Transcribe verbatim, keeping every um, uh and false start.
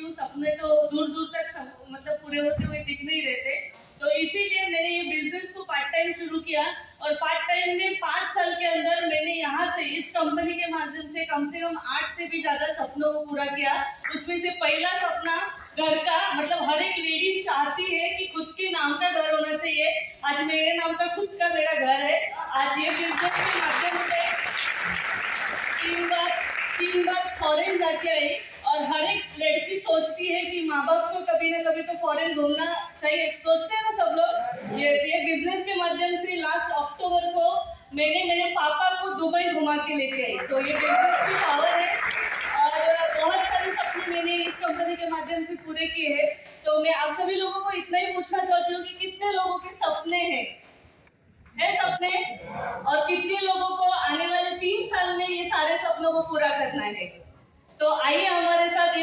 हूँ, सपने तो दूर दूर तक सब, मतलब पूरे होते हुए दिख नहीं रहते, तो इसीलिए मैंने ये बिजनेस को पार्ट टाइम शुरू किया। और पार्ट टाइम में पाँच साल के अंदर मैंने यहाँ से इस कंपनी के माध्यम से कम से कम आठ से भी ज्यादा सपनों को पूरा किया। उसमें से पहला सपना घर का, मतलब हर एक लेडी चाहती है कि खुद के नाम का घर होना चाहिए। आज मेरे नाम का खुद का मेरा घर है। आज ये बिजनेस के माध्यम से तीन बार तीन बार फॉरेन जाके आई, और हर एक लड़की सोचती है कि माँ बाप को कभी ना कभी तो फॉरेन घूमना चाहिए, सोचते हैं ना सब लोग। यस, ये बिजनेस के माध्यम से लास्ट अक्टूबर को मैंने मेरे पापा को दुबई घुमा के लेके आई। तो ये बिजनेस की पावर है, और बहुत सारे सपने मैंने इस कंपनी के माध्यम से पूरे किए हैं। तो मैं आप सभी लोगों को इतना ही पूछना चाहती हूँ कि कितने लोगों के सपने हैं है सपने, और कितने लोगों को आने वाले तीन साल में ये सारे सपनों को पूरा करना है। तो आइए हमारे साथ